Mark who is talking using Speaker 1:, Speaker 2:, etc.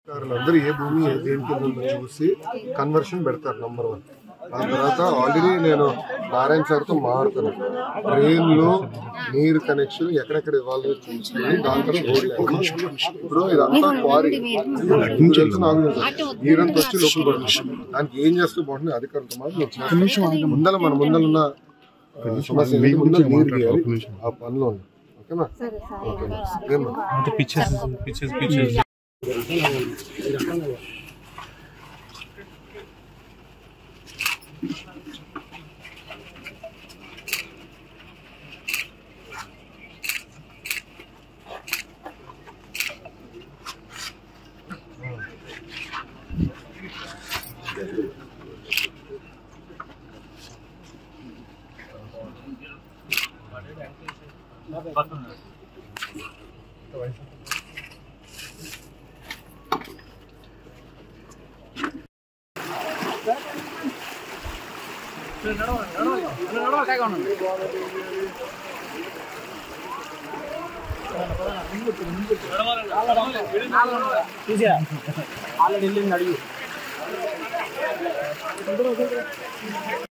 Speaker 1: అందరూ ఏ భూమి దేనికి చూసి కన్వర్షన్ పెడతారు నంబర్ 1. ఆ తర్వాత ఆల్రెడీ నేను నారాయణ సార్తో మాట్లాడుతాను, ట్రైన్లో నీరు కనెక్షన్ ఎక్కడెక్కడ ఇవ్వాలో చూసుకుని దాంట్లో ఇప్పుడు ఇదంతా క్వారీ తెలుసు, నాకు నీరంతా వచ్చి లోపల పడుతుంది. దానికి ఏం చేస్తూ బాగుంటుంది అధికారులతో మాత్రం ముందల మన ముందలున్న సమస్య ముందర నీరు తీయాలి. ఆ పనిలో ఉంది. ఓకేనా? ఓకేనా?
Speaker 2: ఆల్రెడీ అడిగి